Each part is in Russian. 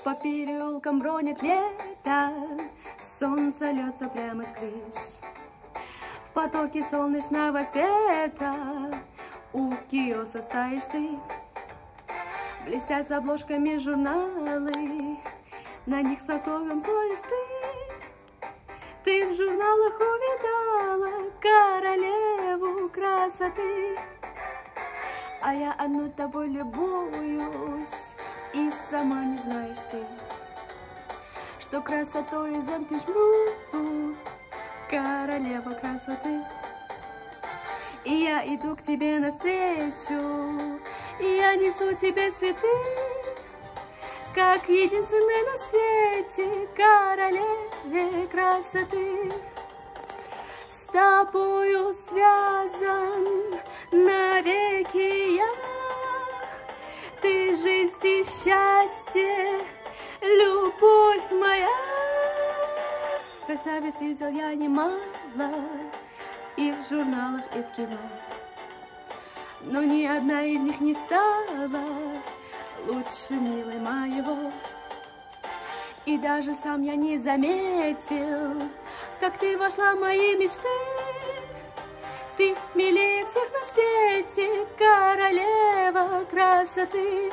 По переулкам бронит лето, солнце льется прямо с крыш. В потоке солнечного света у киоска стоишь ты. Блестят обложками журналы, на них с восторгом смотришь ты. Ты в журналах увидала королеву красоты, а я одной тобой любуюсь, и сама не знаешь ты, что красотой замкнешь мру, королева красоты. И я иду к тебе навстречу, и я несу тебе цветы, как единственной на свете королеве красоты. С тобою связан навеки я, ты жизнь, ты счастье, любовь моя. Красавиц видел я немало, и в журналах, и в кино, но ни одна из них не стала лучше милой моего. И даже сам я не заметил, как ты вошла в мои мечты. Ты милее всех на свете, королева красоты.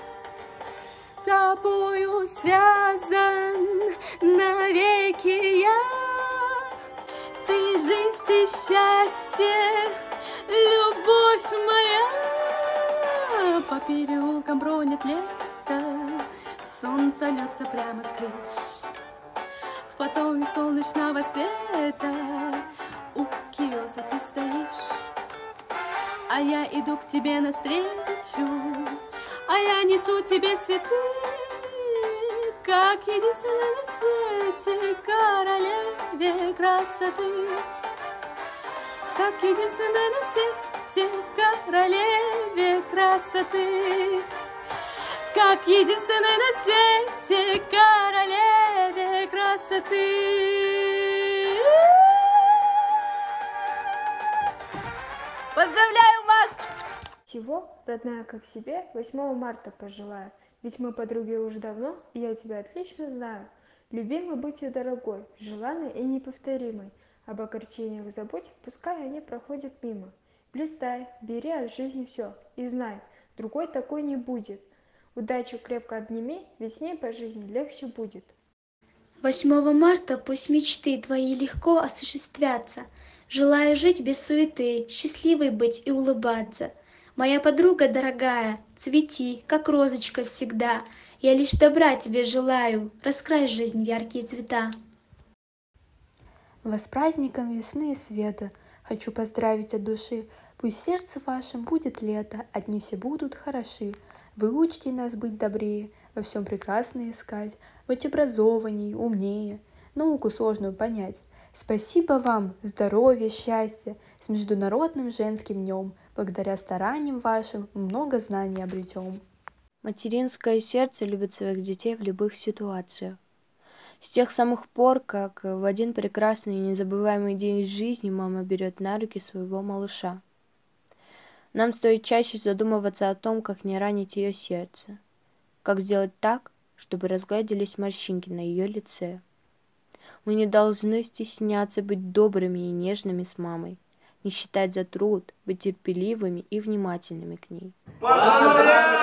Тобою связан навеки я, ты жизнь, ты счастье, любовь моя. По переулкам бронит лето, солнце льется прямо с крыш. В потоке солнечного света у киоска ты стоишь, а я иду к тебе навстречу, а я несу тебе цветы, как единственной на свете королеве красоты. Как единственной на свете королеве красоты. Как единственной на свете королеве красоты. Поздравляю вас! Всего, родная, как себе, 8 марта пожелаю. Ведь мы подруги уже давно, и я тебя отлично знаю. Любимой будь и дорогой, желанной и неповторимой. Об огорчениях забудь, пускай они проходят мимо. Блистай, бери от жизни все, и знай, другой такой не будет. Удачу крепко обними, ведь с ней по жизни легче будет. 8 марта пусть мечты твои легко осуществятся. Желаю жить без суеты, счастливой быть и улыбаться. Моя подруга дорогая, цвети, как розочка всегда. Я лишь добра тебе желаю, раскрась жизнь в яркие цвета. Вас с праздником весны и света хочу поздравить от души. Пусть в сердце вашем будет лето, одни все будут хороши. Вы учите нас быть добрее, во всем прекрасно искать, быть образованней, умнее, науку сложную понять. Спасибо вам, здоровья, счастья, с Международным женским днем. Благодаря стараниям вашим много знаний обретем. Материнское сердце любит своих детей в любых ситуациях. С тех самых пор, как в один прекрасный и незабываемый день жизни мама берет на руки своего малыша. Нам стоит чаще задумываться о том, как не ранить ее сердце, как сделать так, чтобы разгладились морщинки на ее лице. Мы не должны стесняться быть добрыми и нежными с мамой, не считать за труд, быть терпеливыми и внимательными к ней. Поздравляю!